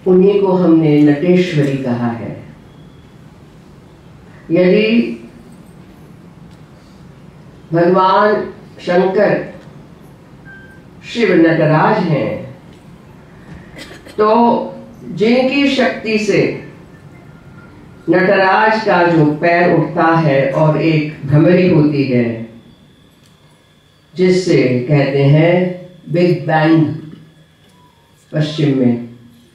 उन्हीं को हमने नटेश्वरी कहा है। यदि भगवान शंकर शिव नटराज हैं, तो जिनकी शक्ति से नटराज का जो पैर उठता है और एक भ्रमरी होती है, जिससे कहते हैं बिग बैंग पश्चिम में,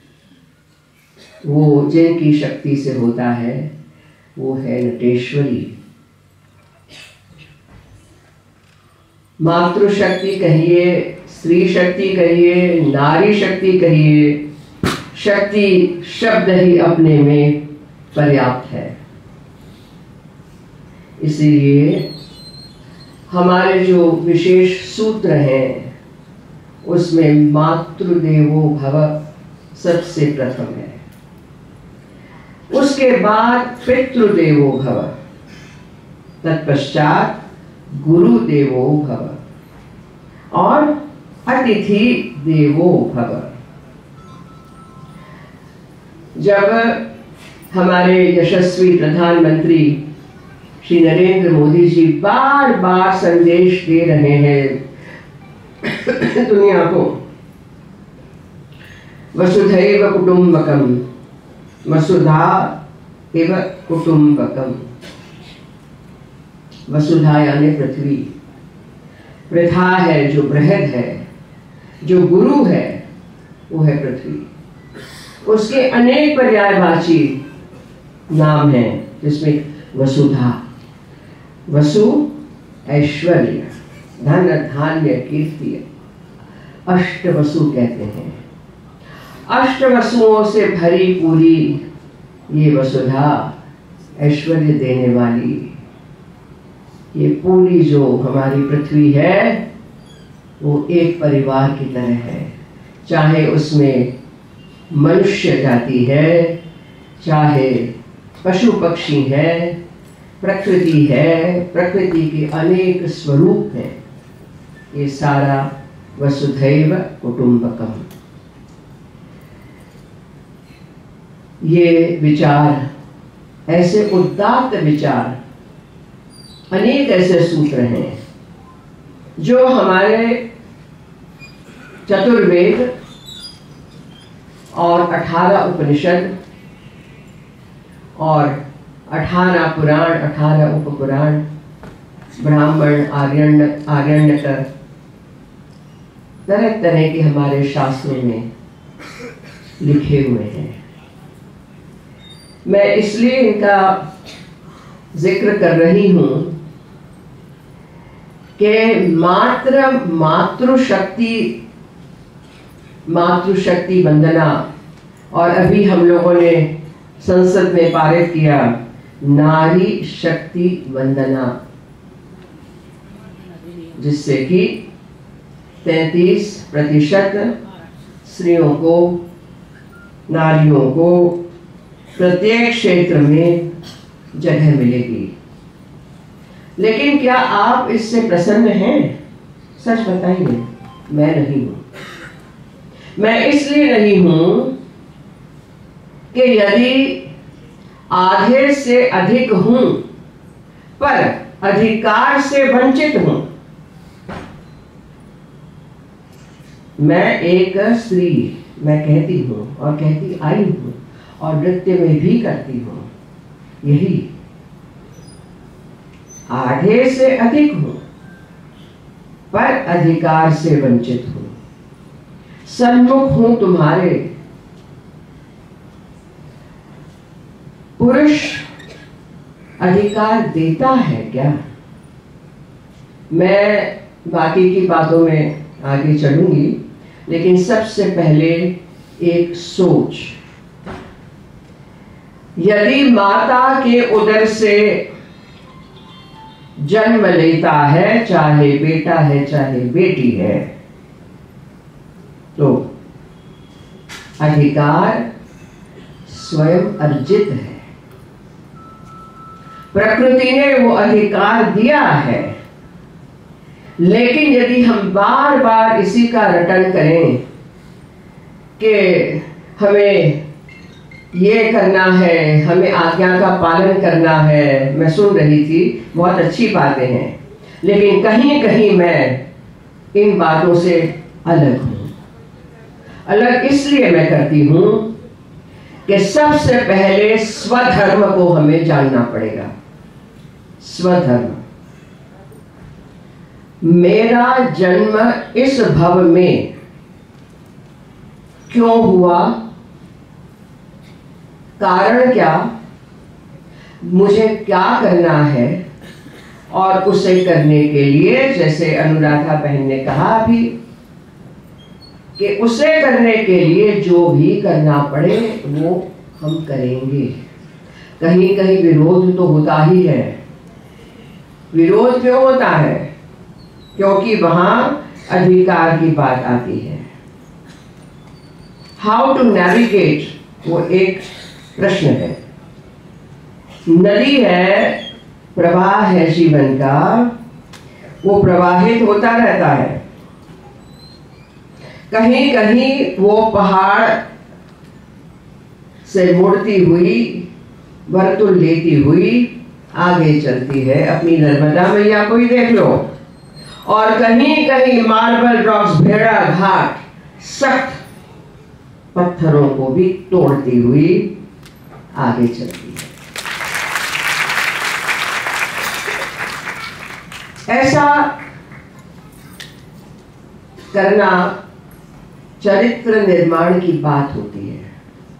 वो जिनकी शक्ति से होता है वो है नटेश्वरी। मातृशक्ति कहिए, स्त्री शक्ति कहिए, नारी शक्ति कहिए, शक्ति शब्द ही अपने में पर्याप्त है। इसीलिए हमारे जो विशेष सूत्र हैं उसमें मातृदेवो भव सबसे प्रथम है, उसके बाद पितृदेवो भव, तत्पश्चात गुरुदेवो भव और अतिथि देवो भव। जब हमारे यशस्वी प्रधानमंत्री श्री नरेंद्र मोदी जी बार बार संदेश दे रहे हैं दुनिया को, वसुधैव कुटुंबकम, वसुधा एव कुटुंबकम। वसुधा यानी पृथ्वी, प्रथा है जो बृहद है, जो गुरु है वो है पृथ्वी। उसके अनेक पर्यायवाची नाम हैं, जिसमें वसुधा, वसु ऐश्वर्य, धन धान्य कीर्ति, अष्ट वसु कहते हैं। अष्ट वसुओं से भरी पूरी ये वसुधा, ऐश्वर्य देने वाली ये पूरी जो हमारी पृथ्वी है वो एक परिवार की तरह है। चाहे उसमें मनुष्य जाति है, चाहे पशु पक्षी है, प्रकृति है, प्रकृति के अनेक स्वरूप हैं, ये सारा वसुधैव कुटुंबकम। ये विचार, ऐसे उदात्त विचार, अनेक ऐसे सूत्र हैं जो हमारे चतुर्वेद और 18 उपनिषद और 18 पुराण, 18 उपपुराण, ब्राह्मण, आर्यण्यक, तरह तरह के हमारे शास्त्रों में लिखे हुए हैं। मैं इसलिए इनका जिक्र कर रही हूं कि मातृशक्ति वंदना, और अभी हम लोगों ने संसद में पारित किया नारी शक्ति वंदना, जिससे कि 33% स्त्रियों को, नारियों को प्रत्येक क्षेत्र में जगह मिलेगी। लेकिन क्या आप इससे प्रसन्न हैं? सच बताइए। मैं नहीं हूं। मैं इसलिए नहीं हूं कि यदि आधे से अधिक हूं पर अधिकार से वंचित हूं। मैं एक स्त्री, मैं कहती हूं और कहती आई हूं और नृत्य में भी करती हूं, यही आधे से अधिक हूं पर अधिकार से वंचित हूं। सन्मुख हूं तुम्हारे। पुरुष अधिकार देता है क्या? मैं बाकी की बातों में आगे चलूंगी, लेकिन सबसे पहले एक सोच। यदि माता के उदर से जन्म लेता है, चाहे बेटा है चाहे बेटी है, तो अधिकार स्वयं अर्जित है। प्रकृति ने वो अधिकार दिया है। लेकिन यदि हम बार बार इसी का रटन करें कि हमें ये करना है, हमें आज्ञा का पालन करना है। मैं सुन रही थी, बहुत अच्छी बातें हैं, लेकिन कहीं कहीं मैं इन बातों से अलग हूं। अलग इसलिए मैं करती हूं कि सबसे पहले स्वधर्म को हमें जानना पड़ेगा। स्वधर्म, मेरा जन्म इस भव में क्यों हुआ, कारण क्या, मुझे क्या करना है, और उसे करने के लिए, जैसे अनुराधा बहन ने कहा अभी, कि उसे करने के लिए जो भी करना पड़े वो हम करेंगे। कहीं कहीं विरोध तो होता ही है। विरोध क्यों होता है? क्योंकि वहां अधिकार की बात आती है। हाउ टू नेविगेट, वो एक प्रश्न है। नदी है, प्रवाह है जीवन का, वो प्रवाहित होता रहता है। कहीं कहीं वो पहाड़ से मुड़ती हुई, वर्तुल लेती हुई आगे चलती है। अपनी नर्मदा मैया को ही देख लो। और कहीं कहीं मार्बल रॉक्स, भेड़ा घाट, सख्त पत्थरों को भी तोड़ती हुई आगे चलती है। ऐसा करना चरित्र निर्माण की बात होती है।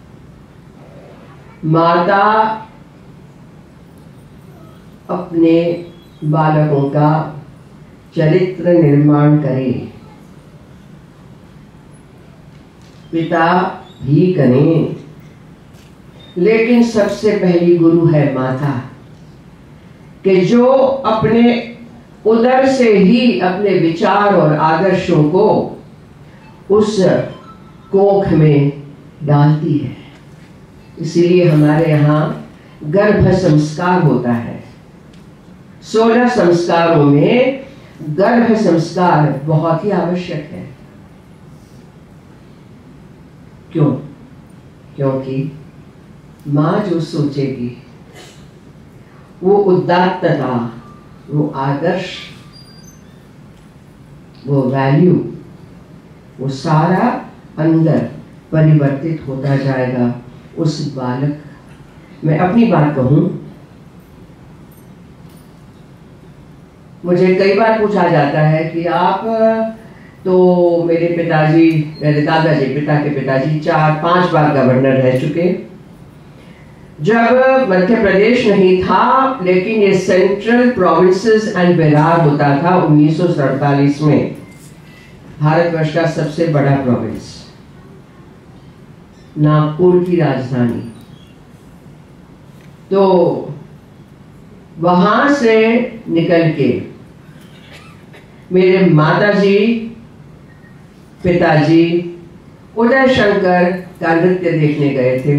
माता अपने बालकों का चरित्र निर्माण करे, पिता भी करें, लेकिन सबसे पहली गुरु है माता, कि जो अपने उदर से ही अपने विचार और आदर्शों को उस कोख में डालती है। इसीलिए हमारे यहाँ गर्भ संस्कार होता है। 16 संस्कारों में गर्भ संस्कार बहुत ही आवश्यक है। क्यों? क्योंकि माँ जो सोचेगी, वो उदात्तता, वो आदर्श, वो वैल्यू, वो सारा अंदर परिवर्तित होता जाएगा उस बालक। मैं अपनी बात कहूं, मुझे कई बार पूछा जाता है कि आप तो मेरे पिताजी, मेरे दादाजी, पिता के पिताजी 4-5 बार गवर्नर रह चुके। जब मध्य प्रदेश नहीं था, लेकिन ये सेंट्रल प्रोविंसेस एंड बिहार होता था 1947 में, भारतवर्ष का सबसे बड़ा प्रोविंस, नागपुर की राजधानी। तो वहां से निकल के मेरे माताजी, पिताजी उदय शंकर का नृत्य देखने गए थे।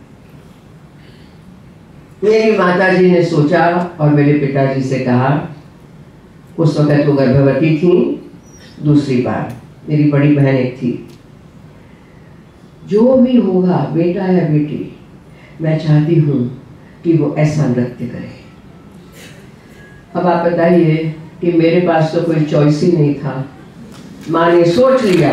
मेरी माताजी ने सोचा और मेरे पिताजी से कहा, उस वक्त वो गर्भवती थी, दूसरी बार, मेरी बड़ी बहन एक थी, जो भी होगा बेटा या बेटी, मैं चाहती हूं कि वो ऐसा नृत्य करे। अब आप बताइए कि मेरे पास तो कोई चॉइस ही नहीं था, माँ ने सोच लिया।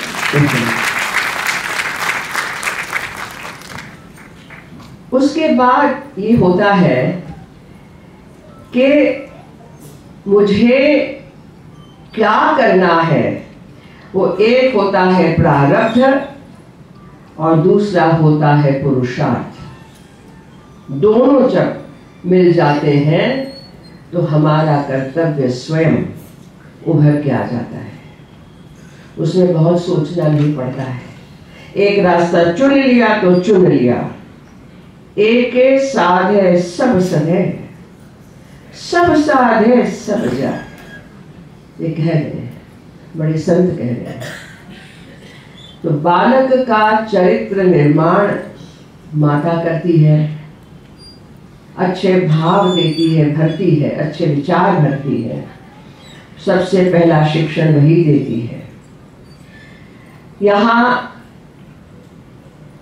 उसके बाद ये होता है कि मुझे क्या करना है। वो एक होता है प्रारब्ध और दूसरा होता है पुरुषार्थ। दोनों जब मिल जाते हैं तो हमारा कर्तव्य स्वयं उभर के आ जाता है। उसमें बहुत सोचना नहीं पड़ता है। एक रास्ता चुन लिया तो चुन लिया। एक साधे सब सधे, सब साधे सब जाए, ये कह रहे हैं, बड़े संत कह रहे हैं। तो बालक का चरित्र निर्माण माता करती है, अच्छे भाव देती है, भरती है, अच्छे विचार भरती है। सबसे पहला शिक्षण वही देती है। यहाँ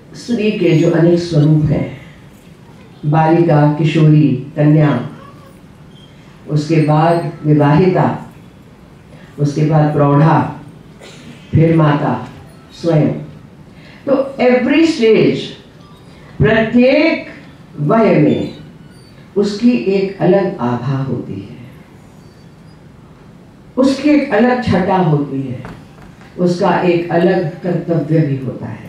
स्त्री के जो अनेक स्वरूप हैं, बालिका, किशोरी, कन्या, उसके बाद विवाहिता, उसके बाद प्रौढ़ा, फिर माता स्वयं। तो एवरी स्टेज, प्रत्येक वय में उसकी एक अलग आभा होती है, उसकी एक अलग छटा होती है, उसका एक अलग कर्तव्य भी होता है।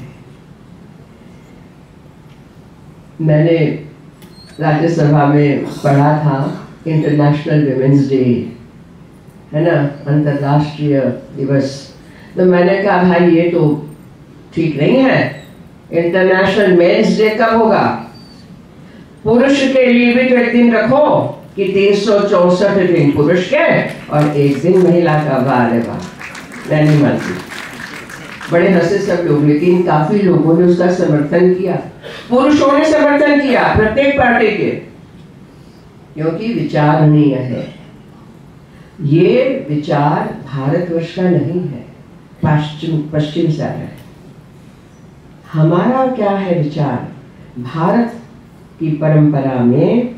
मैंने राज्यसभा में पढ़ा था इंटरनेशनल विमेंस डे, है ना, अंतर्राष्ट्रीय दिवस। तो मैंने कहा भाई ये तो ठीक नहीं है, इंटरनेशनल मेंस डे कब होगा? पुरुष के लिए भी तो एक दिन रखो कि 364 दिन पुरुष के और एक दिन महिला का। वाह रे वाह, मैं नहीं मानती। बड़े हंसे सब लोग, लेकिन काफी लोगों ने उसका समर्थन किया, पुरुषों ने समर्थन किया प्रत्येक पार्टी के, क्योंकि विचारणीय है। ये विचार भारतवर्ष का नहीं है, पश्चिम से आया है। हमारा क्या है विचार? भारत की परंपरा में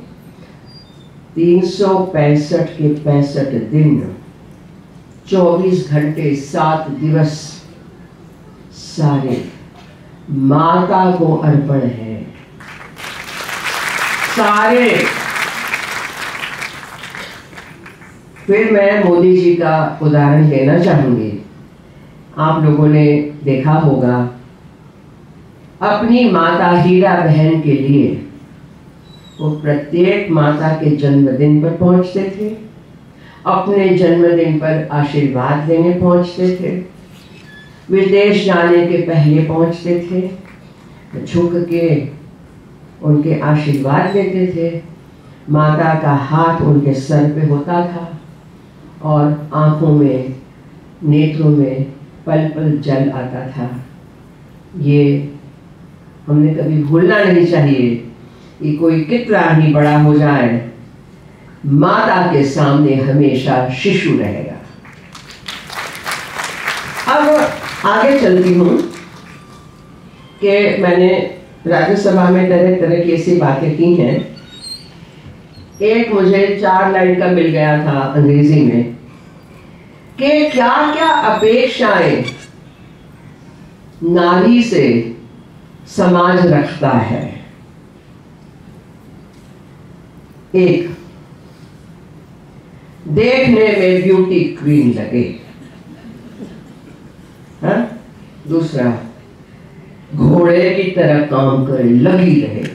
365 के 65 दिन, 24 घंटे, 7 दिवस सारे माता को अर्पण है। सारे। फिर मैं मोदी जी का उदाहरण लेना चाहूंगी। आप लोगों ने देखा होगा, अपनी माता हीरा बहन के लिए वो प्रत्येक माता के जन्मदिन पर पहुंचते थे, अपने जन्मदिन पर आशीर्वाद लेने पहुंचते थे, विदेश जाने के पहले पहुंचते थे, झुक के उनके आशीर्वाद लेते थे। माता का हाथ उनके सर पे होता था और आंखों में, नेत्रों में पल पल जल आता था। ये हमने कभी भूलना नहीं चाहिए कि कोई कितना ही बड़ा हो जाए, माता के सामने हमेशा शिशु रहेगा। अब आगे चलती हूँ कि मैंने राज्यसभा में तरह तरह की ऐसी बातें की हैं। एक मुझे 4 लाइन का मिल गया था अंग्रेजी में कि क्या क्या अपेक्षाएं नारी से समाज रखता है। एक, देखने में ब्यूटी क्वीन लगे। हाँ? दूसरा, घोड़े की तरह काम करे, लगी रहे।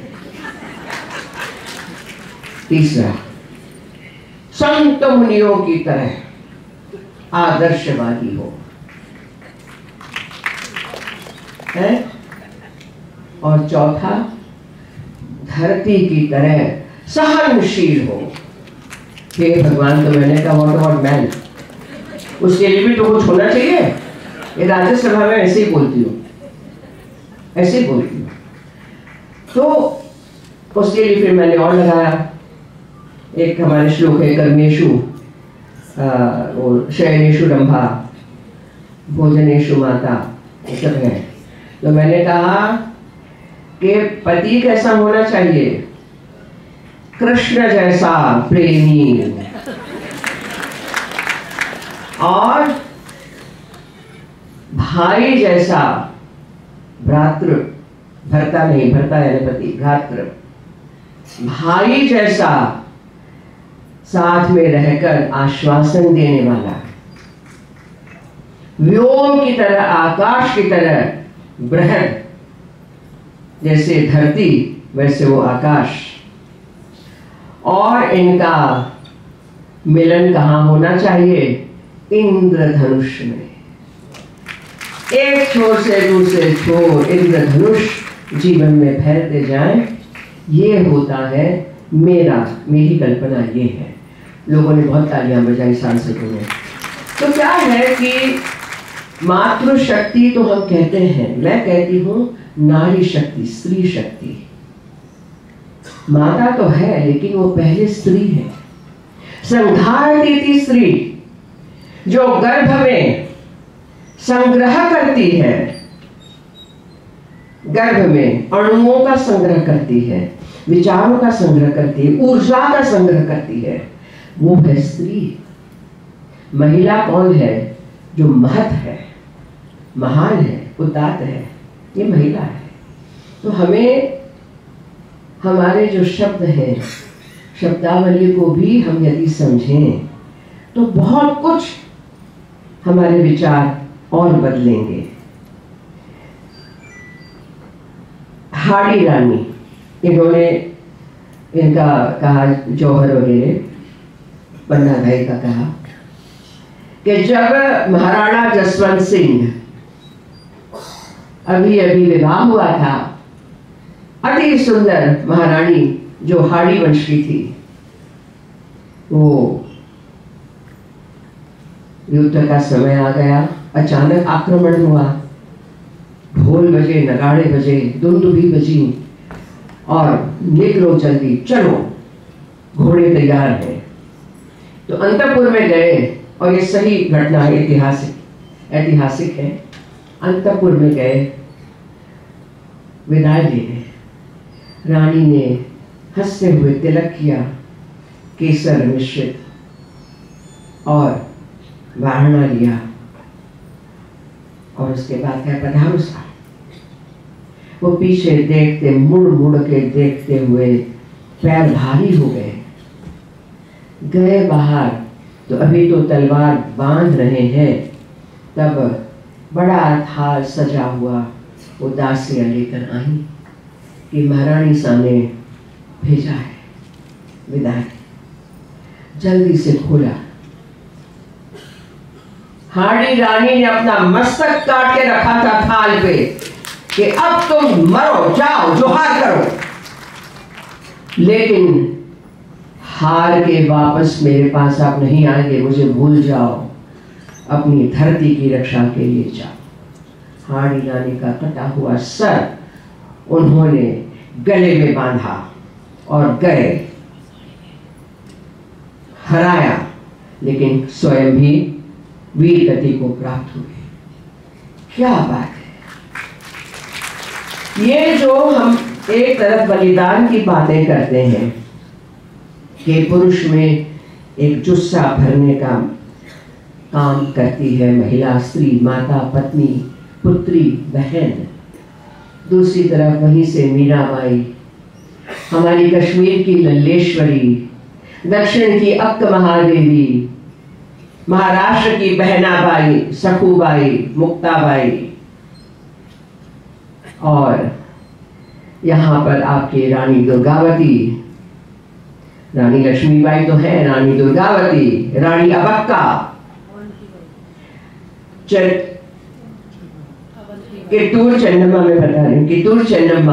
तीसरा, संत मुनियों की तरह आदर्शवादी हो, है? और चौथा, धरती की तरह सहनशील हो। हे भगवान, तो मैंने कहा व्हाट अबाउट मैन? उसके लिए भी तो कुछ होना चाहिए। ये राज्यसभा में ऐसे ही बोलती हूँ, ऐसे ही बोलती हूँ। तो उसके लिए फिर मैंने और लगाया, एक हमारे श्लोक है, कर्मेषु और शयनेषु रंभा, भोजनेषु माता, ये सब है। तो मैंने कहा कि पति कैसा होना चाहिए? कृष्ण जैसा प्रेमी, और भाई जैसा भ्रातृ, भर्ता नहीं, भर्ता यानी पति, भ्रातृ, भाई जैसा साथ में रहकर आश्वासन देने वाला, व्योम की तरह, आकाश की तरह बृहद, जैसे धरती वैसे वो आकाश। और इनका मिलन कहाँ होना चाहिए? इंद्रधनुष में। एक छोर से दूसरे छोर इंद्रधनुष जीवन में फैलते जाएं। ये होता है मेरी कल्पना ये है। लोगों ने बहुत तालियां बजाई सांसदों ने। तो क्या है कि मातृशक्ति तो हम कहते हैं, मैं कहती हूं नारी शक्ति, स्त्री शक्ति। माता तो है लेकिन वो पहले स्त्री है। संधारती थी स्त्री, जो गर्भ में संग्रह करती है, गर्भ में अणुओं का संग्रह करती है, विचारों का संग्रह करती है, ऊर्जा का संग्रह करती है, वो है स्त्री। महिला कौन है? जो महत है, महान है, उदात्त है, ये महिला है। तो हमें हमारे जो शब्द हैं, शब्दावली को भी हम यदि समझें तो बहुत कुछ हमारे विचार और बदलेंगे। हाड़ी रानी, इन्होंने इनका कहा, जौहर वगैरह पन्ना भाई का कहा कि जब महाराणा जसवंत सिंह अभी अभी विवाह हुआ था, अति सुंदर महारानी जो हाड़ी वंश की थी, वो युद्ध का समय आ गया, अचानक आक्रमण हुआ, ढोल बजे, नगाड़े बजे, दुंदुभी बजी और निकलो जल्दी, चलो, घोड़े तैयार हैं। तो अंतपुर में गए, और ये सही घटना है, ऐतिहासिक है। अंतपुर में गए, विदाई लेने, रानी ने हंसते हुए तिलक किया, केसर मिश्रित, और वारणा लिया, और उसके बाद क्या, पधारो सा। वो पीछे देखते, मुड़ मुड़ के देखते हुए पैर भारी हो गए। गए बाहर, तो अभी तो तलवार बांध रहे हैं, तब बड़ा थाल सजा हुआ वो दासियां लेकर आई कि महारानी साहब ने भेजा है विदाई। जल्दी से खोला, हाड़ी रानी ने अपना मस्तक काट के रखा था थाल पे कि अब तुम मरो, जाओ, जोहार करो। लेकिन हार के वापस मेरे पास आप नहीं आएंगे, मुझे भूल जाओ, अपनी धरती की रक्षा के लिए जाओ। हाड़ी रानी का कटा हुआ सर उन्होंने गले में बांधा और गए, हराया, लेकिन स्वयं भी वीर गति को प्राप्त हुए। क्या बात है! ये जो हम एक तरफ बलिदान की बातें करते हैं कि पुरुष में एक जुस्सा भरने का काम करती है महिला, स्त्री, माता, पत्नी, पुत्री, बहन। दूसरी तरफ वहीं से मीराबाई, हमारी कश्मीर की लल्लेश्वरी, दक्षिण की अक्क महादेवी, महाराष्ट्र की बहनाबाई, सखूबाई, मुक्ताबाई, और यहाँ पर आपके रानी दुर्गावती, रानी लक्ष्मीबाई तो है, रानी दुर्गावती, रानी अबक्का, कित्तूर चेन्नम्मा में बता रही हूँ, कित्तूर चेन्नम्मा,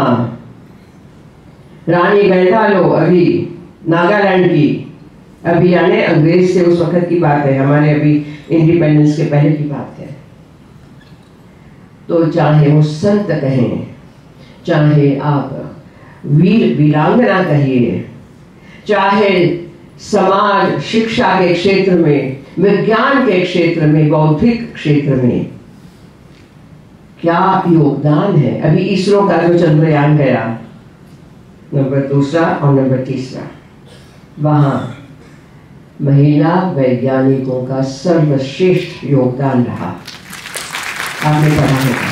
रानी गैंदालो अभी नागालैंड की, अभी यानी अंग्रेज से उस वक्त की बात है, हमारे अभी इंडिपेंडेंस के पहले की बात है। तो चाहे वो संत कहें, चाहे आप वीर वीरांगना कहिए, चाहे समाज शिक्षा के क्षेत्र में, विज्ञान के क्षेत्र में, बौद्धिक क्षेत्र में क्या योगदान है। अभी इसरो का जो चंद्रयान गया, नंबर 2 और नंबर 3, वहां महिला वैज्ञानिकों का सर्वश्रेष्ठ योगदान रहा। आपने पढ़ा होगा।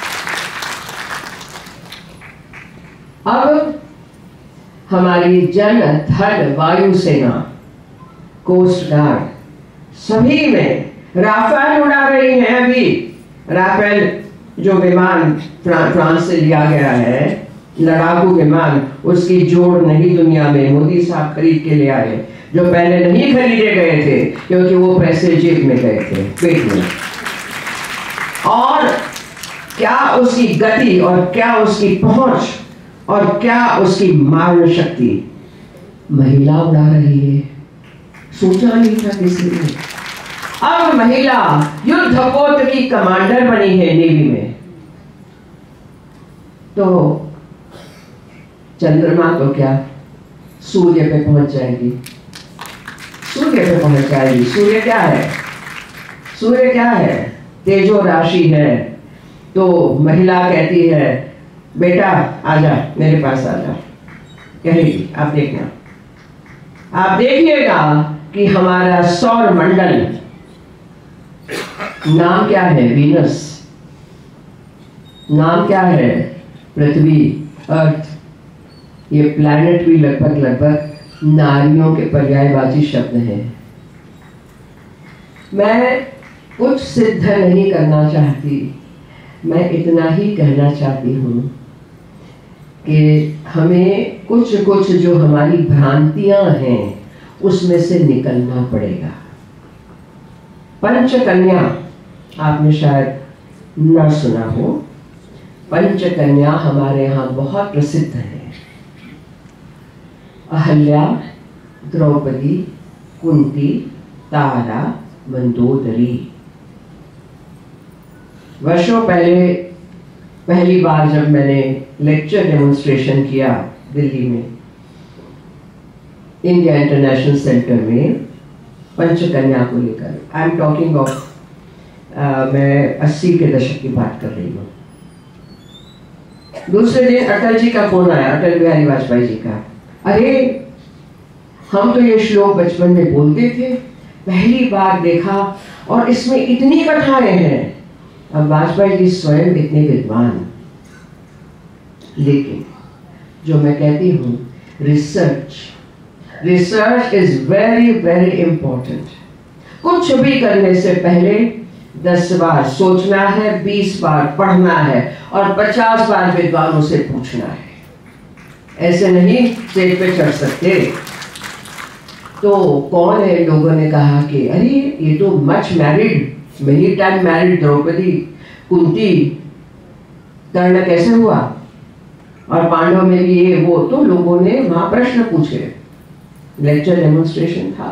अब हमारी जल, थल, वायुसेना, कोस्ट गार्ड, सभी में राफेल उड़ा रही है। अभी राफेल जो विमान फ्रांस से लिया गया है, लड़ाकू विमान, उसकी जोड़ नहीं दुनिया में मोदी साहब खरीद के ले आए, जो पहले नहीं खरीदे गए थे क्योंकि वो पैसे जेब में गए थे, पेट में। और क्या उसकी गति, और क्या उसकी पहुंच, और क्या उसकी मारण शक्ति, महिला उड़ा रही है। सोचा नहीं था किसी ने। अब महिला युद्धपोत की कमांडर बनी है नेवी में। तो चंद्रमा तो क्या, सूर्य पे पहुंच जाएगी, सूर्य पे पहुंच जाएगी। सूर्य क्या है? सूर्य क्या है? तेजो राशि है। तो महिला कहती है बेटा आजा, मेरे पास आजा, कहेगी। आप देखना, आप देखिएगा कि हमारा सौर मंडल, नाम क्या है? वीनस। नाम क्या है? पृथ्वी, अर्थ। ये प्लैनेट भी लगभग नारियों के पर्यायवाची शब्द हैं। मैं कुछ सिद्ध नहीं करना चाहती, मैं इतना ही कहना चाहती हूँ कि हमें कुछ कुछ जो हमारी भ्रांतियां हैं उसमें से निकलना पड़ेगा। पंचकन्या आपने शायद न सुना हो। पंचकन्या हमारे यहाँ बहुत प्रसिद्ध है। अहल्या, द्रौपदी, कुंती, तारा, मंदोदरी। वर्षों पहले पहली बार जब मैंने लेक्चर डेमोन्स्ट्रेशन किया दिल्ली में, इंडिया इंटरनेशनल सेंटर में, पंचकन्या को लेकर, आई एम टॉकिंग ऑफ, मैं 80 के दशक की बात कर रही हूँ। दूसरे दिन अटल जी का फोन आया, अटल बिहारी वाजपेयी जी का। अरे हम तो ये श्लोक बचपन में बोलते थे, पहली बार देखा और इसमें इतनी कथाएं हैं। अब वाजपेयी जी स्वयं इतने विद्वान, लेकिन जो मैं कहती हूँ, research is very very important. कुछ भी करने से पहले 10 बार सोचना है, 20 बार पढ़ना है और 50 बार विद्वानों से पूछना है। ऐसे नहीं स्टेज पे चढ़ सकते। तो कौन है, लोगों ने कहा कि अरे ये तो much married, many time married Draupadi, Kunti, Karna कैसे हुआ, और पांडव में भी ये वो। तो लोगों ने वहां प्रश्न पूछे, लेक्चर डेमोन्स्ट्रेशन था।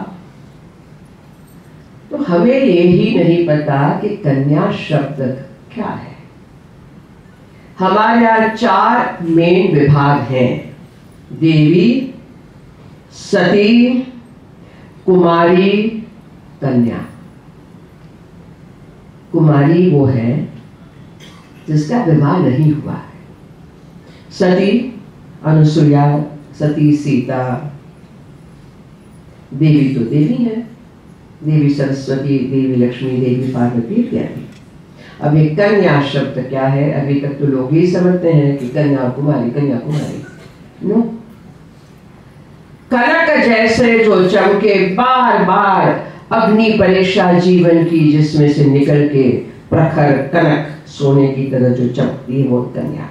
तो हमें ये ही नहीं पता कि कन्या शब्द क्या है। हमारे यहाँ 4 मेन विभाग हैं, देवी, सती, कुमारी, कन्या। कुमारी वो है जिसका विवाह नहीं हुआ है। सती अनुसुईया, सती सीता। देवी तो देवी है, देवी सरस्वती, देवी लक्ष्मी, देवी पार्वती इत्यादि। अब ये कन्या शब्द क्या है? अभी तक तो लोग ही समझते हैं कि कन्या कुमारी, कन्या कुमारी। नो, कनक जैसे जो चमके बार बार अग्नि परीक्षा जीवन की, जिसमें से निकल के प्रखर कनक सोने की तरह जो चमकती है, वो कन्या।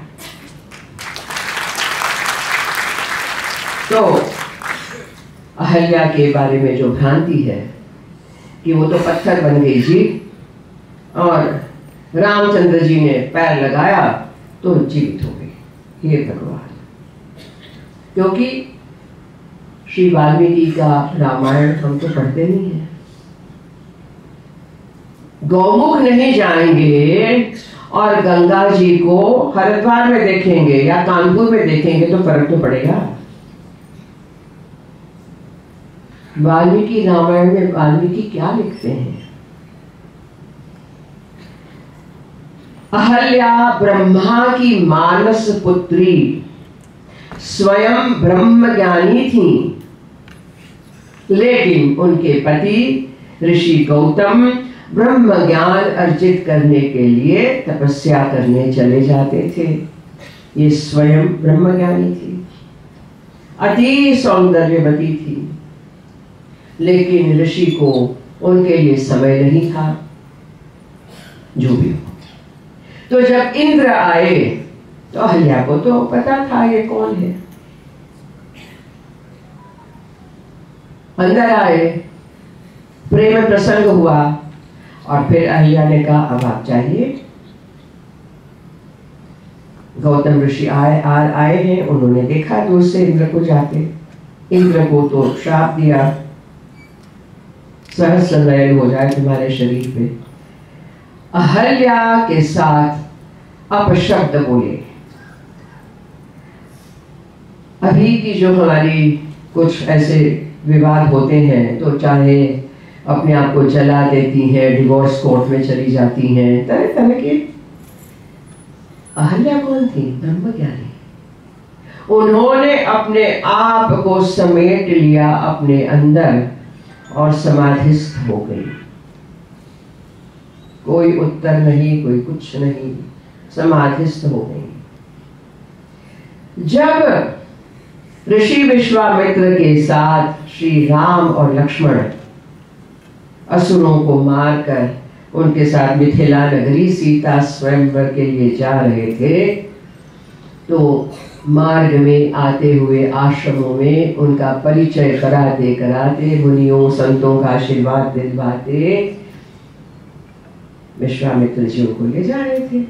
तो अहल्या के बारे में जो भ्रांति है कि वो तो पत्थर बन गई जी, और रामचंद्र जी ने पैर लगाया तो जीवित हो गई। हे भगवान! क्योंकि श्री वाल्मीकि का रामायण हम तो पढ़ते नहीं है। गौमुख नहीं जाएंगे और गंगा जी को हरिद्वार में देखेंगे या कानपुर में देखेंगे तो फर्क तो पड़ेगा। वाल्मीकि रामायण में वाल्मीकि क्या लिखते हैं? अहल्या ब्रह्मा की मानस पुत्री, स्वयं ब्रह्म ज्ञानी थी, लेकिन उनके पति ऋषि गौतम ब्रह्म ज्ञान अर्जित करने के लिए तपस्या करने चले जाते थे। ये स्वयं ब्रह्म ज्ञानी थी, अति सौंदर्यवती थी, लेकिन ऋषि को उनके लिए समय नहीं था। जो भी हो, तो जब इंद्र आए तो अहल्या को तो पता था ये कौन है। अंदर आए, प्रेम प्रसंग हुआ, और फिर अहल्या ने कहा अब आप चाहिए। गौतम ऋषि आए हैं, उन्होंने देखा दूर से इंद्र को जाते। इंद्र को तो श्राप दिया, सहस्र नयन हो जाए तुम्हारे शरीर पे। अहल्या के साथ अपशब्द बोले। अभी की जो हमारी कुछ ऐसे विवाद होते हैं, तो चाहे अपने आप को जला देती हैं, डिवोर्स कोर्ट में चली जाती हैं, तरह तरह के अहल्या कौन थी? ब्रह्मज्ञानी। उन्होंने अपने आप को समेट लिया अपने अंदर और समाधिस्थ हो गई। कोई उत्तर नहीं, कोई कुछ नहीं, समाधिस्थ हो गई। जब ऋषि विश्वामित्र के साथ श्री राम और लक्ष्मण असुरों को मारकर उनके साथ मिथिला नगरी सीता स्वयंवर के लिए जा रहे थे, तो मार्ग में आते हुए आश्रमों में उनका परिचय कराते कराते, मुनियों संतों का आशीर्वाद दिलवाते विश्वामित्र जी को ले जा रहे थे।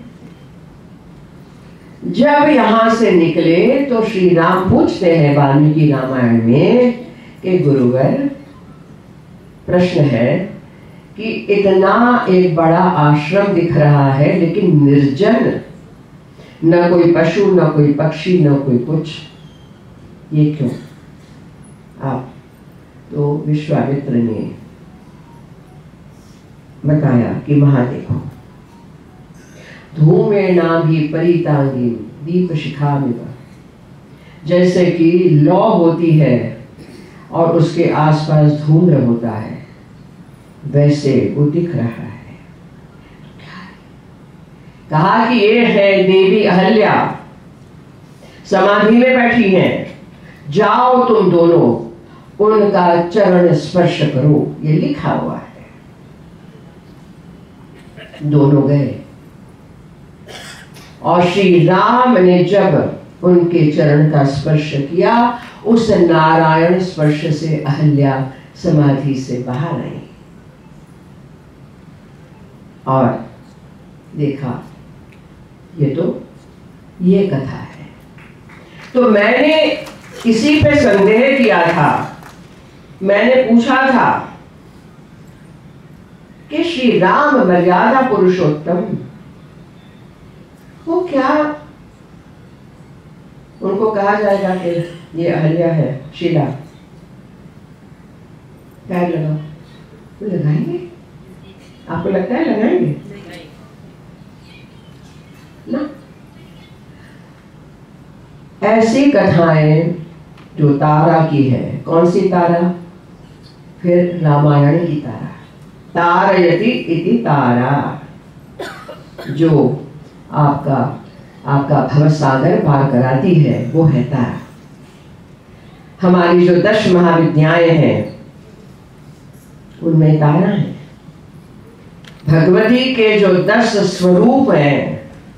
जब यहां से निकले तो श्री राम पूछते हैं वाल्मीकि रामायण में कि गुरुवर, प्रश्न है कि इतना एक बड़ा आश्रम दिख रहा है लेकिन निर्जन, न कोई पशु, न कोई पक्षी, न कोई कुछ, ये क्यों? आप तो विश्वामित्र ने बताया कि वहां देखो, धूमेणाभि परितांगी दीप शिखामिव, जैसे कि लौ होती है और उसके आसपास धूम्र होता है, वैसे वो दिख रहा है। कहा कि ये है देवी अहल्या, समाधि में बैठी हैं, जाओ तुम दोनों उनका चरण स्पर्श करो, ये लिखा हुआ है। दोनों गए और श्री राम ने जब उनके चरण का स्पर्श किया, उस नारायण स्पर्श से अहल्या समाधि से बाहर आई और देखा ये कथा है। तो मैंने इसी पे संदेह किया था, मैंने पूछा था कि श्री राम मर्यादा पुरुषोत्तम, वो क्या उनको कहा जाएगा कि ये अहल्या है, शीला, पैर लगाओ, वो लगाएंगे? आपको लगता है लगाएंगे? ना। ऐसी कथाएं जो तारा की है, कौन सी तारा? फिर रामायण की तारा, तारयति इति तारा, जो आपका भवसागर पार कराती है, वो है तारा। हमारी जो 10 महाविद्याएं हैं उनमें तारा है। भगवती के जो 10 स्वरूप हैं,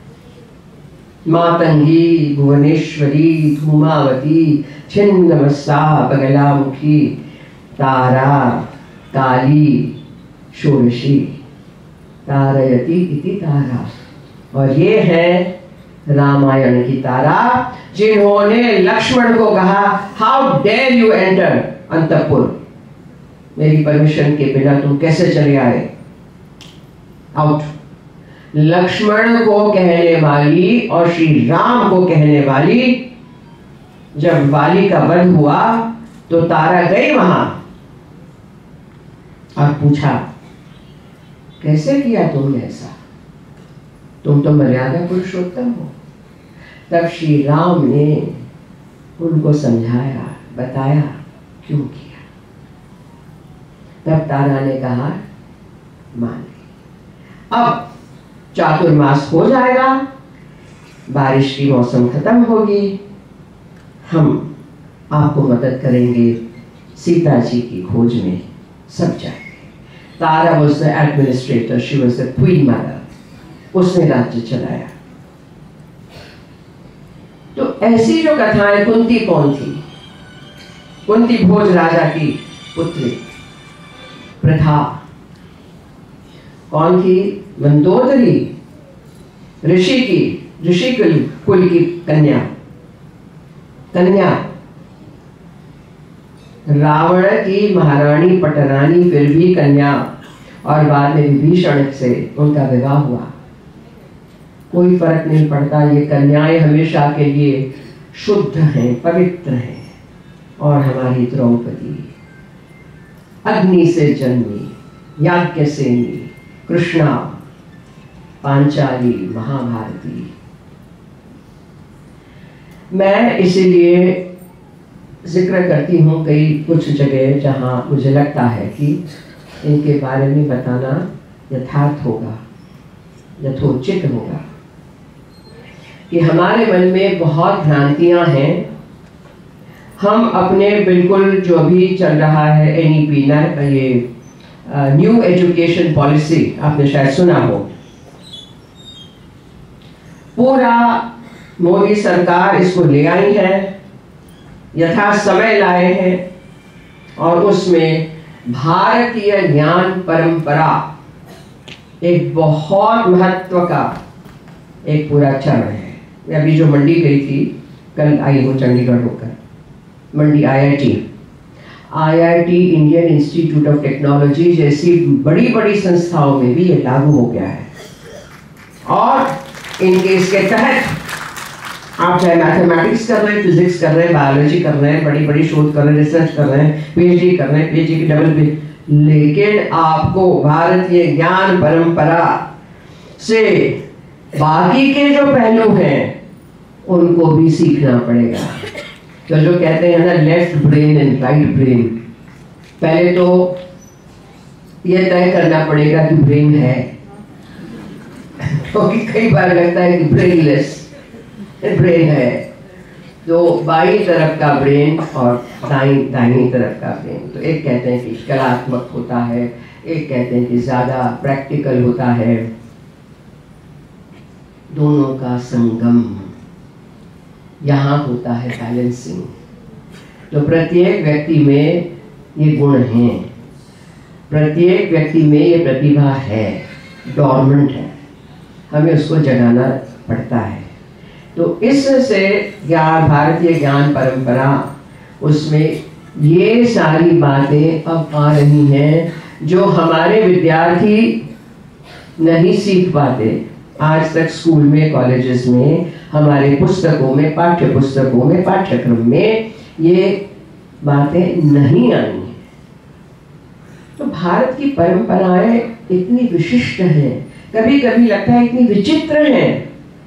मातंगी, भुवनेश्वरी, धूमावती, छिन्नमस्ता, बगलामुखी, तारा, काली, षोडशी, तारयति इति तारा। और ये है रामायण की तारा, जिन्होंने लक्ष्मण को कहा, हाउ डेयर यू एंटर अंतपुर, मेरी परमिशन के बिना तुम कैसे चले आए, आउट। लक्ष्मण को कहने वाली और श्री राम को कहने वाली, जब वाली का वध हुआ तो तारा गई वहां और पूछा, कैसे किया तुमने ऐसा, तुम तो मर्यादा पुरुषोत्तम हो। तब श्री राम ने उनको समझाया, बताया क्यों किया। तब तारा ने कहा, मान ली। अब चातुर्मास हो जाएगा, बारिश की मौसम खत्म होगी, हम आपको मदद करेंगे, सीता जी की खोज में सब जाएंगे। तारा was the administrator, she was the queen mother, उसने राज्य चलाया। तो ऐसी जो कथाएं, कुंती कौन थी? कुंती भोज राजा की पुत्री, प्रथा कौन थी? मंदोदरी, ऋषि कुल की कन्या, रावण की महारानी पटरानी, फिर भी कन्या, और बाद में विभीषण से उनका विवाह हुआ। कोई फर्क नहीं पड़ता, ये कन्याएं हमेशा के लिए शुद्ध हैं, पवित्र हैं। और हमारी द्रौपदी अग्नि से जन्मी, याज्ञसेनी, कृष्णा, पांचाली, महाभारती, मैं इसीलिए जिक्र करती हूँ कई कुछ जगह जहाँ मुझे लगता है कि इनके बारे में बताना यथार्थ होगा, यथोचित होगा, कि हमारे मन में बहुत भ्रांतियाँ हैं। हम अपने बिल्कुल जो भी चल रहा है NEP ना, ये न्यू एजुकेशन पॉलिसी, आपने शायद सुना हो, पूरा मोदी सरकार इसको ले आई है, यथा समय लाए हैं, और उसमें भारतीय ज्ञान परंपरा एक बहुत महत्व का एक पूरा चरण है। मैं अभी जो मंडी गई थी, कल आई हूँ चंडीगढ़ होकर, Mandi IIT Indian Institute of Technology जैसी बड़ी बड़ी संस्थाओं में भी ये लागू हो गया है। और इनके इसके तहत आप चाहे मैथमेटिक्स कर रहे हैं, फिजिक्स कर रहे हैं, बायोलॉजी कर रहे हैं, बड़ी बड़ी शोध कर रहे हैं, रिसर्च कर रहे हैं, PhD कर रहे हैं, PhD की डबल भी, लेकिन आपको भारतीय ज्ञान परंपरा से बाकी के जो पहलू हैं उनको भी सीखना पड़ेगा। तो जो कहते हैं ना left brain and right brain, पहले तो ये तय करना पड़ेगा कि ब्रेन है, क्योंकि कई बार लगता है कि ब्रेनलेस ब्रेन है। तो बाई तरफ का ब्रेन और दाहिनी तरफ का ब्रेन, तो एक कहते हैं कि कलात्मक होता है, एक कहते हैं कि ज्यादा प्रैक्टिकल होता है। दोनों का संगम यहाँ होता है, बैलेंसिंग। तो प्रत्येक व्यक्ति में ये गुण हैं, प्रत्येक व्यक्ति में ये प्रतिभा है, डॉर्मेंट है, हमें उसको जगाना पड़ता है। तो इससे ज्ञान, भारतीय ज्ञान परंपरा, उसमें ये सारी बातें अब आ रही हैं जो हमारे विद्यार्थी नहीं सीख पाते। आज तक स्कूल में, कॉलेजेस में, हमारे पुस्तकों में, पाठ्य पुस्तकों में, पाठ्यक्रम में ये बातें नहीं आई हैं। तो भारत की परंपराएं इतनी विशिष्ट हैं, कभी कभी लगता है इतनी विचित्र हैं।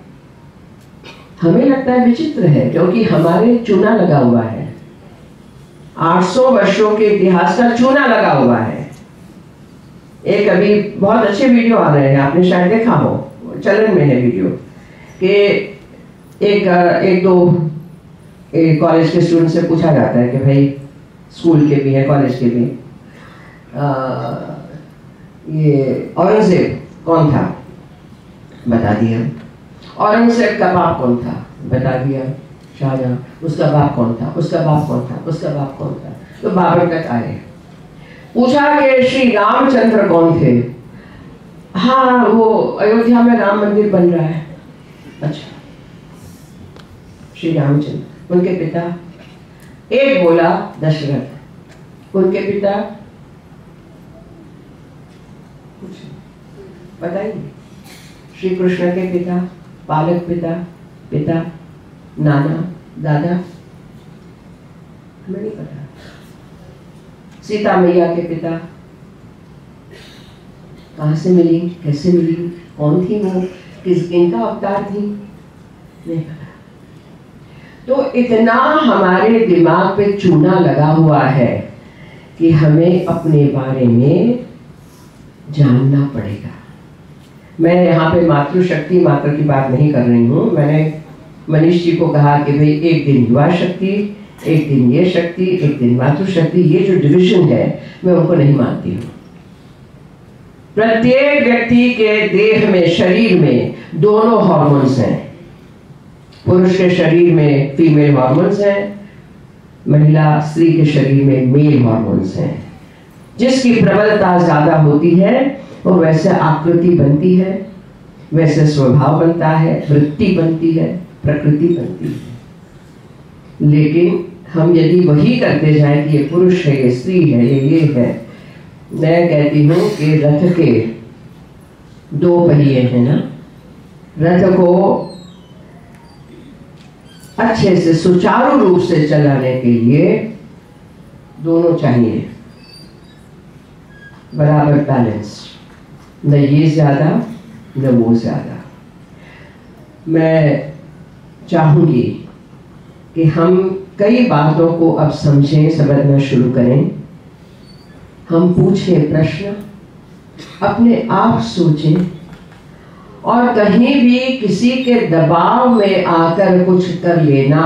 हमें लगता है विचित्र है क्योंकि हमारे चूना लगा हुआ है, 800 वर्षों के इतिहास का चूना लगा हुआ है। एक अभी बहुत अच्छे वीडियो आ रहे हैं, आपने शायद देखा हो, चलन में है वीडियो, कि एक दो कॉलेज के स्टूडेंट से पूछा जाता है कि भाई, स्कूल के भी हैं, कॉलेज के भी, ये औरंगजेब कौन था, बता दिया। औरंगजेब का बाप कौन था, बता दिया। शाहजहां, उसका बाप कौन था, उसका बाप कौन था, उसका बाप कौन था। तो बाबर तक आए, पूछा कि श्री रामचंद्र कौन थे। हाँ, वो अयोध्या में राम मंदिर बन रहा है। अच्छा, श्री रामचंद्र, उनके पिता, एक बोला दशरथ, उनके पिता बताइए। श्री कृष्ण के पिता, पालक पिता, पिता, नाना, दादा, हमें नहीं पता। सीता मैया के पिता कहाँ से मिली, कैसे मिली, कौन थी वो, किस इनका अवतार थी, नहीं पता। तो इतना हमारे दिमाग पे चूना लगा हुआ है कि हमें अपने बारे में जानना पड़ेगा। मैं यहाँ पे मातृशक्ति मात्र की बात नहीं कर रही हूँ। मैंने मनीष जी को कहा कि भाई एक दिन युवा शक्ति, एक दिन ये शक्ति, एक दिन मातृशक्ति, ये जो डिविजन है मैं उनको नहीं मानती हूँ। प्रत्येक व्यक्ति के देह में, शरीर में दोनों हार्मोन्स हैं। पुरुष के शरीर में फीमेल हार्मोन्स हैं, महिला स्त्री के शरीर में मेल हार्मोन्स हैं। जिसकी प्रबलता ज्यादा होती है वो वैसे आकृति बनती है, वैसे स्वभाव बनता है, वृत्ति बनती है, प्रकृति बनती है। लेकिन हम यदि वही करते जाएं कि ये पुरुष है, ये स्त्री है, ये है, मैं कहती हूँ कि रथ के दो पहिए हैं ना, रथ को अच्छे से सुचारू रूप से चलाने के लिए दोनों चाहिए, बराबर बैलेंस, न ये ज्यादा न वो ज्यादा। मैं चाहूंगी कि हम कई बातों को अब समझें, समझना शुरू करें। हम पूछें प्रश्न, अपने आप सोचें, और कहीं भी किसी के दबाव में आकर कुछ कर लेना,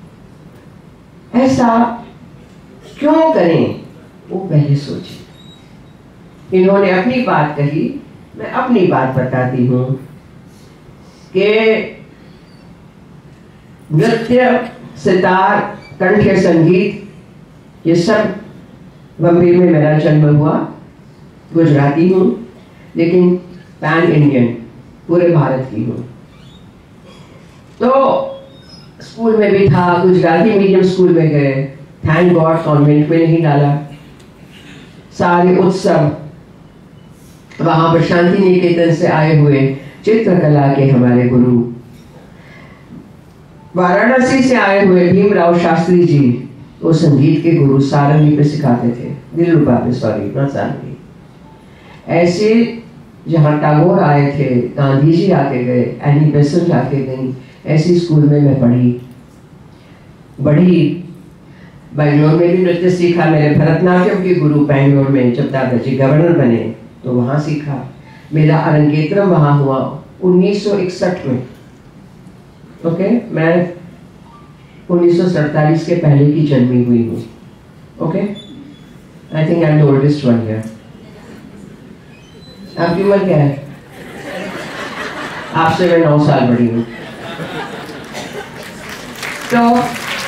ऐसा क्यों करें, वो पहले सोचें। इन्होंने अपनी बात कही, मैं अपनी बात बताती हूँ कि नृत्य, सितार, कंठ संगीत, ये सब बम्बई में मेरा जन्म हुआ। गुजराती हूँ लेकिन पैन इंडियन, पूरे भारत की हूँ। तो स्कूल में भी था, गुजराती मीडियम स्कूल में गए, थैंक गॉड कॉन्वेंट में नहीं डाला। सारे उत्सव वहां पर शांति निकेतन से आए हुए चित्रकला के हमारे गुरु, वाराणसी से आए हुए भीमराव शास्त्री जी, वो संगीत के गुरु सारंगी पे सिखाते थे, दिलरुबा पे, सॉरी नॉट सारंगी। ऐसे जहाँ टैगोर आए थे, गांधी जी आके गए, एनी बेसेंट आके गई, ऐसी स्कूल में मैं बढ़ी। बेंगलोर में भी नृत्य सीखा, मेरे भरतनाट्यम के गुरु बेंगलोर में जब दादाजी गवर्नर बने तो वहाँ सीखा। मेरा अरंगेत्रम वहाँ हुआ 1961 में। ओके, मैं 1947 के पहले की जन्मी हुई हूँ। Okay, I think I am the oldest one here. आपकी उम्र क्या है? आपसे मैं 9 साल बड़ी हूँ। तो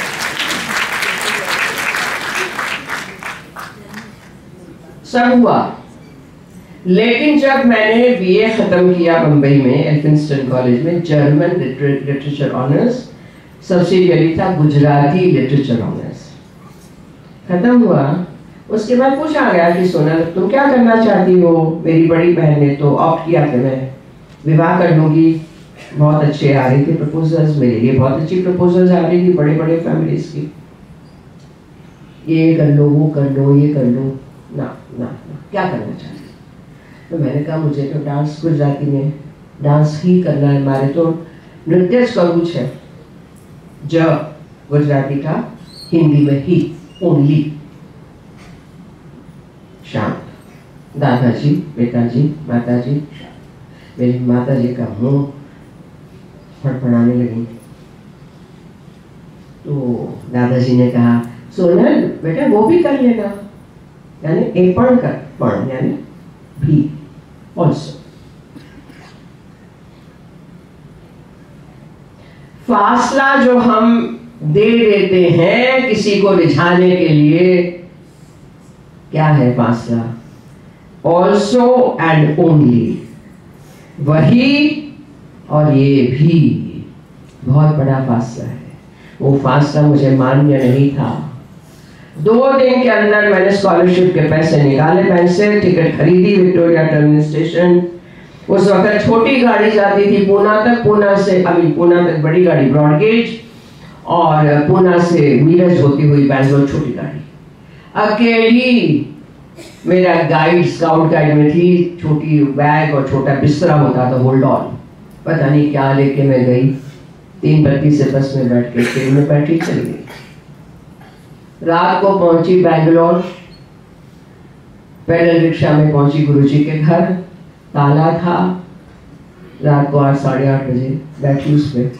सब हुआ, लेकिन जब मैंने बीए खत्म किया बम्बई में एल्फिंस्टन कॉलेज में, जर्मन लिटरेचर ऑनर्स, सब्सिडियरी था गुजराती लिटरेचर ऑनर्स, खत्म हुआ। उसके बाद पूछा गया कि सोनल तुम क्या करना चाहती हो? मेरी बड़ी बहन ने तो ऑप्ट किया कि मैं विवाह कर लूंगी। बहुत अच्छे आ रहे थे प्रपोजल्स, मेरे लिए बहुत अच्छी प्रपोजल्स आ रही थी बड़े बड़े फैमिलीज की, ये कर लो, वो कर लो, ये कर लो। ना ना ना, क्या करना चाहती? तो मैंने कहा मुझे तो डांस, गुजराती में डांस ही करना है, हमारे तो नृत्य का कुछ है। जब गुजराती था, हिंदी में ही ओनली। शांत, दादाजी, पिताजी, माताजी, मेरी माताजी का मुंह फड़फड़ाने लगी। तो दादाजी ने कहा सोनल बेटा वो भी कर लेना, यानी ए पण कर, पण यानी भी ऑल्सो। फासला जो हम दे देते हैं किसी को रिझाने के लिए, क्या है फासला? ऑल्सो एंड ओनली, वही और ये भी, बहुत बड़ा फासला है। वो फासला मुझे मान्य नहीं था। 2 दिन के अंदर मैंने स्कॉलरशिप के पैसे निकाले बैंक से, टिकट खरीदी विक्टोरिया टर्मिनल स्टेशन। उस वक्त छोटी गाड़ी जाती थी पूना तक, पूना से, अभी पूना तक बड़ी गाड़ी ब्रॉड गेज, और पूना से मीरज होती हुई बैंगलोर छोटी गाड़ी। अकेली, मेरा गाइड स्काउट गाइड में थी, छोटी बैग और छोटा बिस्तरा होता था, होल्ड ऑन, पता नहीं क्या लेके मैं गई। 3:32 से बस में बैठ के ट्रेन में बैठी चली गई। रात को पहुंची बैंगलोर, पैदल रिक्शा में पहुंची गुरुजी के घर, ताला था। रात को 8, साढ़े 8 बजे बैठी उस पे।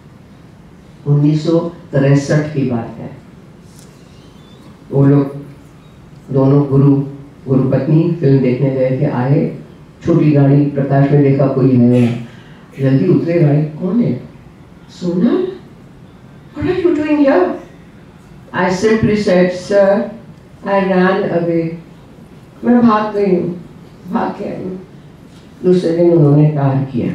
1963 की बात है। वो लोग दोनों गुरु पत्नी फिल्म देखने गए थे, आए, छोटी गाड़ी, प्रकाश में देखा कोई है, जल्दी उतरे गाड़ी, कौन है? Sonal, what are you doing here? I simply said, sir, I ran away. मैं भाग गई हूँ, भाग के आई हूँ। दूसरे दिन उन्होंने कार्य किया।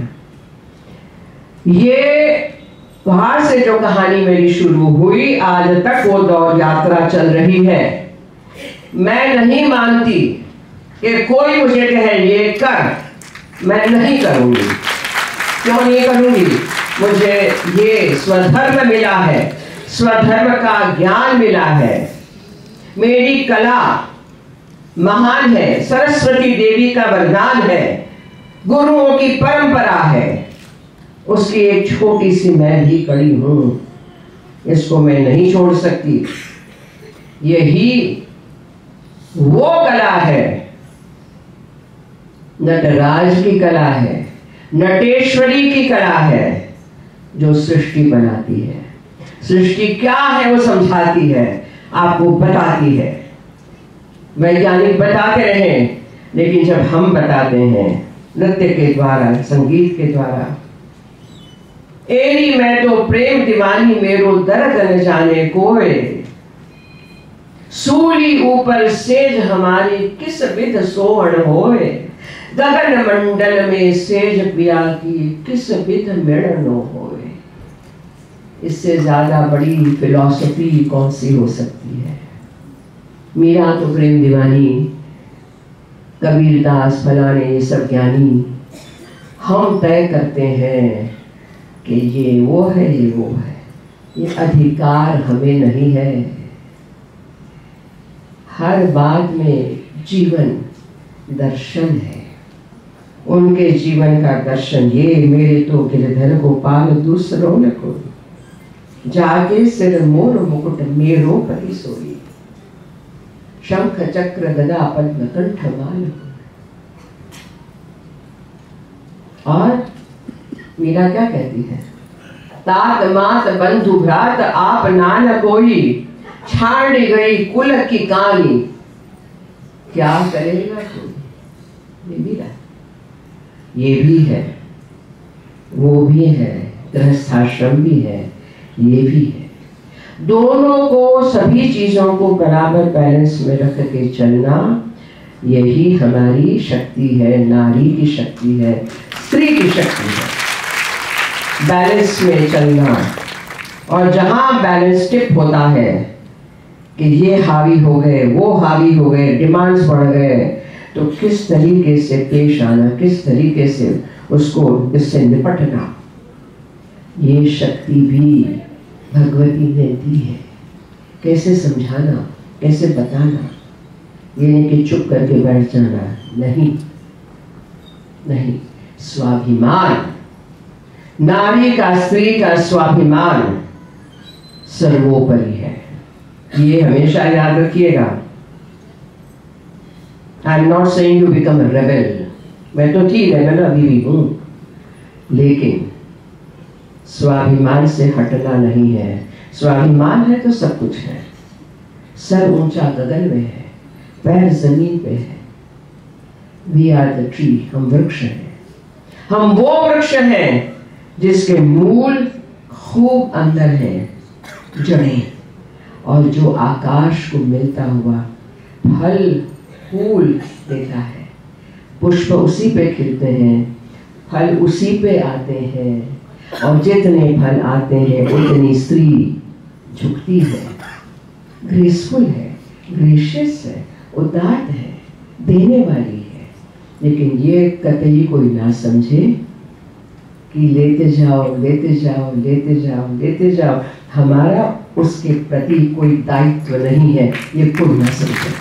ये वहां से जो कहानी मेरी शुरू हुई, आज तक वो दौर यात्रा चल रही है। मैं नहीं मानती कि कोई मुझे कहे ये कर, मैं नहीं करूंगी। क्यों नहीं करूंगी? मुझे ये स्वधर्म मिला है, स्वधर्म का ज्ञान मिला है। मेरी कला महान है, सरस्वती देवी का वरदान है, गुरुओं की परंपरा है, उसकी एक छोटी सी मैं भी कड़ी हूं। इसको मैं नहीं छोड़ सकती। यही वो कला है, नटराज की कला है, नटेश्वरी की कला है, जो सृष्टि बनाती है। सृष्टि क्या है वो समझाती है, आपको बताती है। वैज्ञानिक बताते रहे, लेकिन जब हम बताते हैं नृत्य के द्वारा, संगीत के द्वारा, एरी मैं तो प्रेम दीवानी मेरो दर्द न जाने कोई, सूली ऊपर सेज हमारी किस विध सोहन होए, गगन मंडल में सेज पिया की किस विध मिलन होए। इससे ज्यादा बड़ी फिलॉसफी कौन सी हो सकती है। मीरा तो प्रेम दीवानी, कबीरदास फलाने, ये सब ज्ञानी। हम तय करते हैं कि ये वो है, ये वो है। ये अधिकार हमें नहीं है। हर बात में जीवन दर्शन है। उनके जीवन का दर्शन ये, मेरे तो गिरधर गोपाल दूसरों न कोई, जाके सिर मोर मुकुट मेरो पति सोई, शंख चक्र गदा पद्म कंठ माल। और मीरा क्या कहती है, तात मात बंधु भ्रात आप नान कोई, छाड़ गई कुल की कहानी क्या करेगा कोई। ये मीरा, ये भी है, वो भी है, गृहस्थाश्रम भी है, ये भी है। दोनों को, सभी चीजों को बराबर बैलेंस में रख के चलना, यही हमारी शक्ति है, नारी की शक्ति है, स्त्री की शक्ति है। बैलेंस में चलना। और जहां बैलेंस टिप होता है कि ये हावी हो गए, वो हावी हो गए, डिमांड्स बढ़ गए, तो किस तरीके से पेश आना, किस तरीके से उसको इससे निपटना, ये शक्ति भी भगवती ने दी है। कैसे समझाना, कैसे बताना, ये नहीं कि चुप करके बैठ जाना, नहीं नहीं। स्वाभिमान, नारी का, स्त्री का स्वाभिमान सर्वोपरि है, ये हमेशा याद रखिएगा। I am not saying you become a rebel, मैं तो थी रेबेल, अभी भी हूं, लेकिन स्वाभिमान से हटना नहीं है। स्वाभिमान है तो सब कुछ है। सर ऊंचा गगन में है, पैर जमीन पे है। वी आर द ट्री, हम वृक्ष हैं। हम वो वृक्ष हैं जिसके मूल खूब अंदर है, जड़ें, और जो आकाश को मिलता हुआ फल फूल देता है। पुष्प उसी पे खिलते हैं, फल उसी पे आते हैं, और जितने फल आते हैं उतनी स्त्री झुकती है, ग्रेसफुल है, ग्रेशियस है, उदार है, देने वाली है। लेकिन ये कतई कोई ना समझे कि लेते जाओ लेते जाओ लेते जाओ लेते जाओ, हमारा उसके प्रति कोई दायित्व नहीं है, ये कोई ना समझे।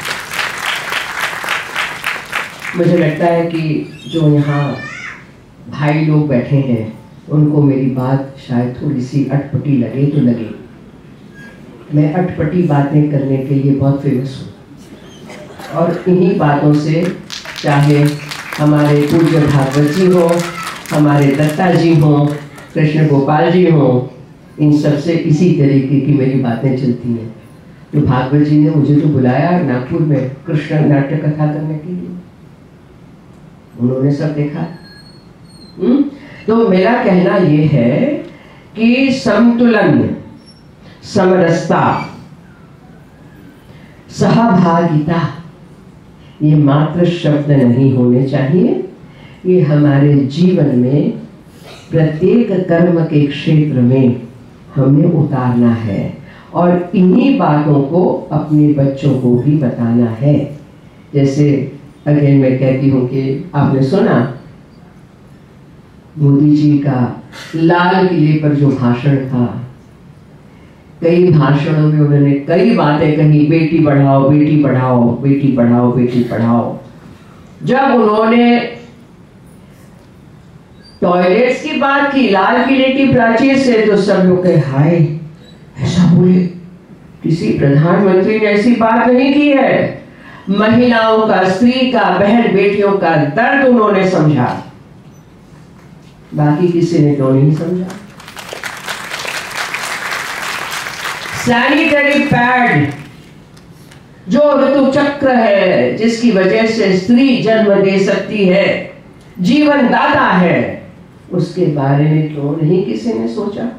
मुझे लगता है कि जो यहाँ भाई लोग बैठे हैं उनको मेरी बात शायद थोड़ी सी अटपटी लगे तो लगे। मैं अटपटी बातें करने के लिए बहुत फेमस हूँ, और इन्हीं बातों से, चाहे हमारे पूज्य भागवत जी हो, हमारे दत्ता जी हों, कृष्ण गोपाल जी हों, इन सब से इसी तरीके की मेरी बातें चलती हैं। तो भागवत जी ने मुझे तो बुलाया नागपुर में कृष्ण नाट्य कथा करने के लिए, उन्होंने सब देखा। तो मेरा कहना ये है कि समतुलन, समरसता, सहभागिता, ये मात्र शब्द नहीं होने चाहिए। ये हमारे जीवन में प्रत्येक कर्म के क्षेत्र में हमें उतारना है, और इन्हीं बातों को अपने बच्चों को भी बताना है। जैसे अगेन मैं कहती हूँ कि आपने सुना मोदी जी का लाल किले पर जो भाषण था, कई भाषणों में उन्होंने कई बातें कही, बेटी बढ़ाओ बेटी पढ़ाओ, बेटी पढ़ाओ बेटी पढ़ाओ। जब उन्होंने टॉयलेट्स की बात की लाल किले की प्राचीर से, तो सब लोग कहे हाय बोले किसी प्रधानमंत्री ने ऐसी बात नहीं की है। महिलाओं का, स्त्री का, बहन बेटियों का दर्द उन्होंने समझा, बाकी किसी ने तो नहीं समझा। सैनिटरी पैड जो ऋतु चक्र है, जिसकी वजह से स्त्री जन्म दे सकती है, जीवन दाता है, उसके बारे में क्यों नहीं किसी ने सोचा।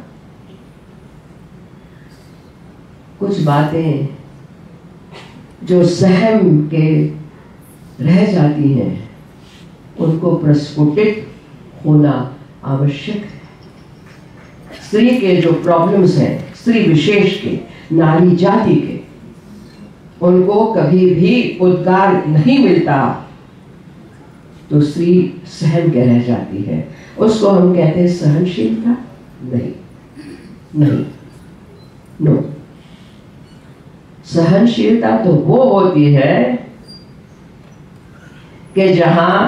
कुछ बातें जो सहम के रह जाती हैं, उनको प्रस्फुटित होना आवश्यक है। स्त्री के जो प्रॉब्लम्स हैं, स्त्री विशेष के, नारी जाति के, उनको कभी भी उद्गार नहीं मिलता तो स्त्री सहम के रह जाती है। उसको हम कहते हैं सहनशीलता। नहीं, नहीं, नो। सहनशीलता तो वो होती है कि जहां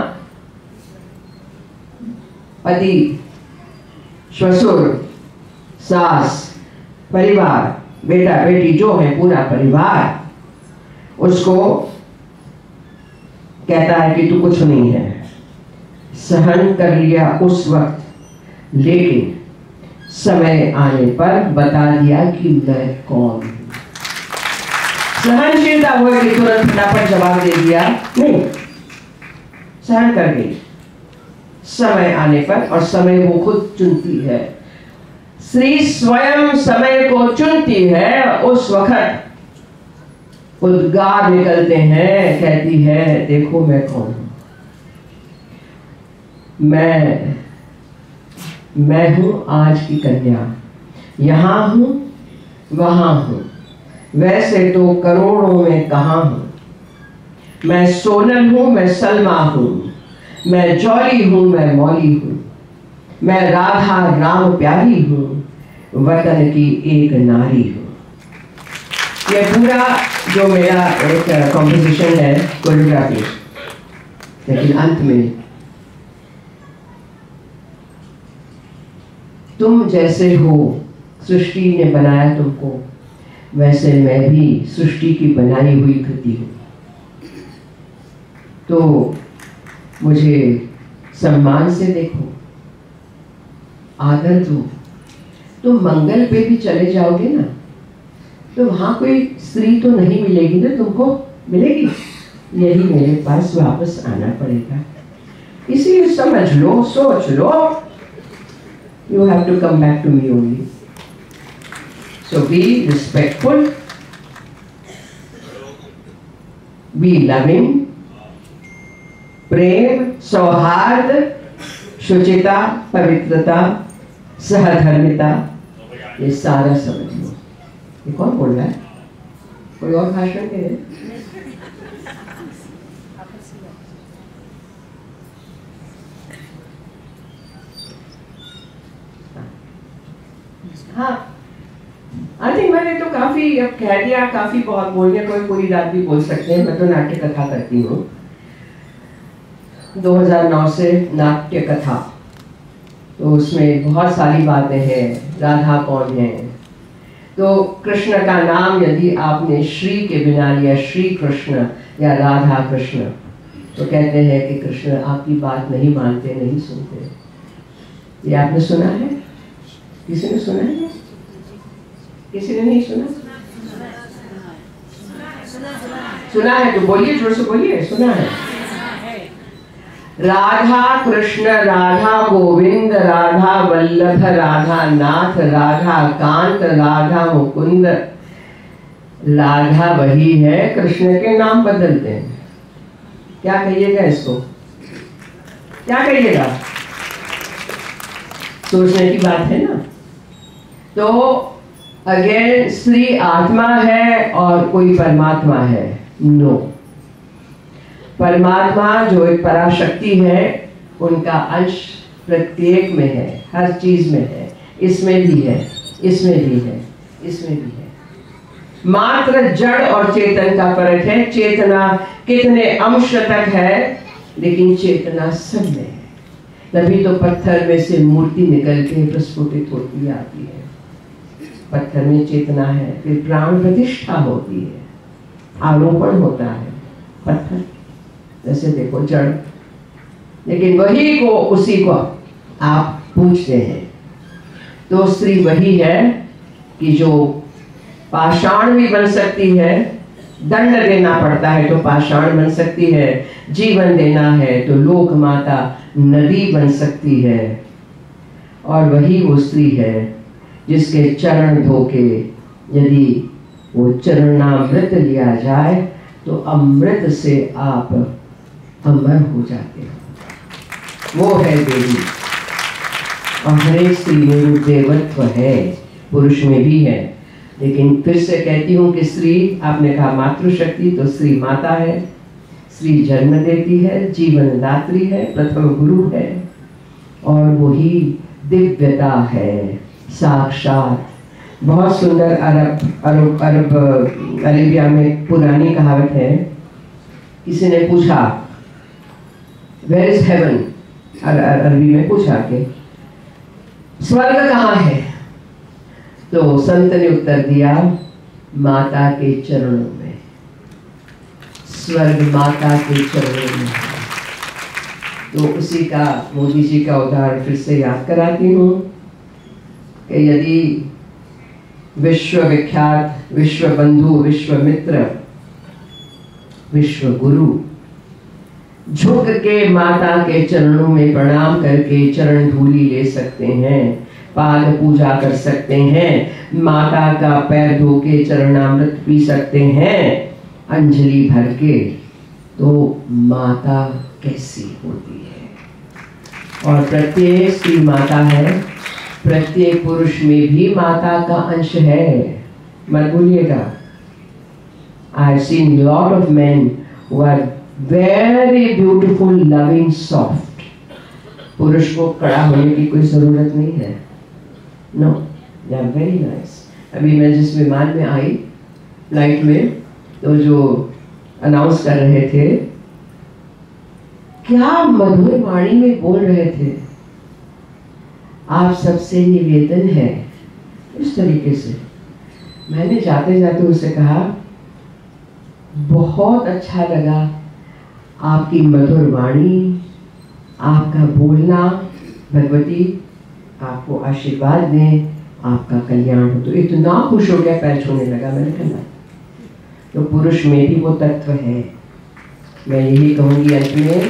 पति, ससुर, सास, परिवार, बेटा बेटी जो है, पूरा परिवार उसको कहता है कि तू कुछ नहीं है, सहन कर लिया उस वक्त, लेकिन समय आने पर बता दिया कि मैं कौन हूं। सहनशीलता वो कि तुरंत फटाफट जवाब दे दिया नहीं, सहन कर गई समय आने पर, और समय वो खुद चुनती है। स्त्री स्वयं समय को चुनती है। उस वक्त उद्गार निकलते हैं, कहती है देखो मैं कौन हूं, मैं हूं आज की कन्या, यहां हूं, वहां हूं, वैसे तो करोड़ों में कहां हूं। मैं सोनल हूं, मैं सलमा हूं, मैं जौली हूं, मैं मौली हूं, मैं राधा राम प्यारी हूं, वतन की एक नारी हूं। ये पूरा जो मेरा एक कॉम्पोजिशन है, कोरियोग्राफी, लेकिन अंत में तुम जैसे हो, सृष्टि ने बनाया तुमको, वैसे मैं भी सृष्टि की बनाई हुई कृति हूं। तो मुझे सम्मान से देखो, आदर दो। तुम मंगल पे भी चले जाओगे ना, तो वहां कोई स्त्री तो नहीं मिलेगी ना, तुमको मिलेगी, यही मेरे पास वापस आना पड़ेगा। इसीलिए समझ लो, सोच लो, you have to come back to me only. So be respectful, be loving, प्रेम, सौहार्द, शुचिता, पवित्रता, सहधर्मिता, ये सारा समझ लो। ये कौन बोल रहा है? कोई और भाषण दे रहे? हाँ, आई थिंक मैंने तो काफी अब कह दिया, काफी बहुत बोल दिया। कोई पूरी रात भी बोल सकते हैं। मैं तो नाट्य कथा करती हूँ 2009 से, नाट्य कथा, तो उसमें बहुत सारी बातें हैं। राधा कौन है, तो कृष्ण का नाम यदि आपने श्री के बिना लिया, श्री कृष्ण या राधा कृष्ण, तो कहते हैं कि कृष्ण आपकी बात नहीं मानते, नहीं सुनते। ये आपने सुना है? किसी ने सुना है? किसी ने नहीं सुना? सुना है तो बोलिए, जोर से बोलिए, सुना है। राधा कृष्ण, राधा गोविंद, राधा वल्लभ, राधा नाथ, राधा कांत, राधा मुकुंद। राधा वही है, कृष्ण के नाम बदलते हैं। क्या कहिएगा इसको? क्या कहिएगा? सोचने की बात है ना। तो अगेन स्त्री आत्मा है और कोई परमात्मा है? नो। परमात्मा जो एक पराशक्ति है, उनका अंश प्रत्येक में है, हर चीज में है। इसमें भी है, इसमें भी है, इसमें भी है। मात्र जड़ और चेतन का फर्क है। चेतना कितने अंश तक है, लेकिन चेतना सब में है। तभी तो पत्थर में से मूर्ति निकल के प्रस्फुटित होती आती है। पत्थर में चेतना है, फिर प्राण प्रतिष्ठा होती है, आरोपण होता है पत्थर, जैसे देखो जड़, लेकिन वही को उसी को आप पूछते हैं। तो स्त्री वही है कि जो पाषाण भी बन सकती है, दंड देना पड़ता है तो पाषाण बन सकती है, जीवन देना है तो लोक माता नदी बन सकती है। और वही वो स्त्री है जिसके चरण धोके यदि वो चरणामृत लिया जाए तो अमृत से आप अमर हो जाते हो। वो है देवी। और हरेक स्त्री में रूप देवत्व है, पुरुष में भी है। लेकिन फिर से कहती हूँ कि स्त्री, आपने कहा मातृशक्ति, तो स्त्री माता है, स्त्री जन्म देती है, जीवन दात्री है, प्रथम गुरु है, और वही दिव्यता है साक्षात। बहुत सुंदर अरब अरेबिया में पुरानी कहावत है, किसी ने पूछा वेयर इज हेवन, अरबी में पूछा कि स्वर्ग कहाँ है, तो संत ने उत्तर दिया माता के चरणों में, स्वर्ग माता के चरणों में है। तो उसी का मोदी जी का उदाहरण फिर से याद कराती हूँ कि यदि विश्व विख्यात, विश्व बंधु, विश्व मित्र, विश्व गुरु झुक के माता के चरणों में प्रणाम करके चरण धूली ले सकते हैं, पाद पूजा कर सकते हैं, माता का पैर धो के चरणामृत पी सकते हैं अंजलि भर के, तो माता कैसी होती है। और प्रत्येक स्त्री माता है, प्रत्येक पुरुष में भी माता का अंश है, मत भूलिएगा। I have seen lot of men who are very beautiful, loving, soft. पुरुष को कड़ा होने की कोई जरूरत नहीं है, no, they are very nice. अभी मैं जिस विमान में आई फ्लाइट में, तो जो अनाउंस कर रहे थे, क्या मधुर वाणी में बोल रहे थे, आप सबसे निवेदन है, इस तरीके से। मैंने जाते जाते उनसे कहा बहुत अच्छा लगा आपकी मधुर वाणी, आपका बोलना, भगवती आपको आशीर्वाद दें, आपका कल्याण हो। तो इतना खुश हो गया, पैर छूने लगा। मैंने कहा तो पुरुष में भी वो तत्व है। मैं यही कहूंगी अंत में,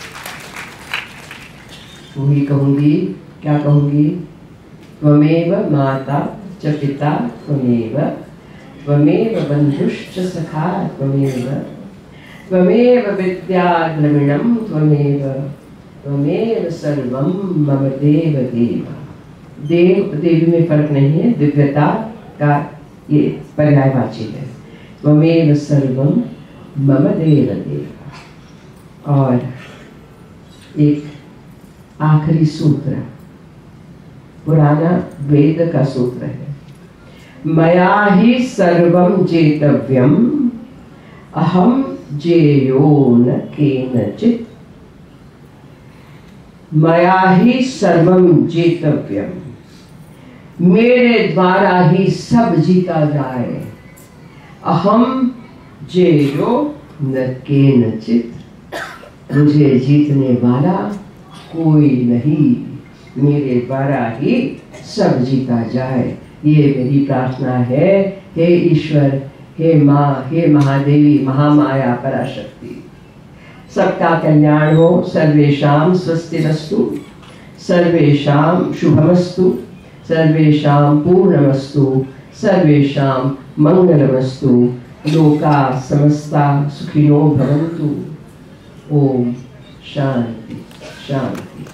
वही कहूंगी, क्या कहूंगी, त्वमेव माता च पिता त्वमेव, त्वमेव बंधुश्च सखा त्वमेव, त्वमेव विद्या द्रविणं त्वमेव, त्वमेव सर्वं मम देव देव। देव देवी में फर्क नहीं है, दिव्यता का ये पर्यायवाची है। त्वमेव सर्वं मम देव देव। और एक आखिरी सूत्र, पुराना वेद का सूत्र है, मया ही सर्वं जेतव्यम अहम जेयो न केनचित्। मया ही सर्वं जेतव्यम, मेरे द्वारा ही सब जीता जाए। अहम जेयो न केनचित्, मुझे जीतने वाला कोई नहीं, मेरे द्वारा ही सब जीता जाए। ये मेरी प्रार्थना है। हे ईश्वर, हे माँ, हे महादेवी, महामाया पराशक्ति, सबका कल्याण हो। सर्वेषां स्वस्तिरस्तु, सर्वेषां शुभमस्तु, सर्वेषां पूर्णमस्तु, सर्वेषां मंगलमस्तु। लोका समस्ता सुखिनो भवन्तु। ओम शांति शांति।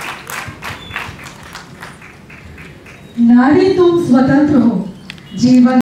नारी तुम स्वतंत्र हो, जीवन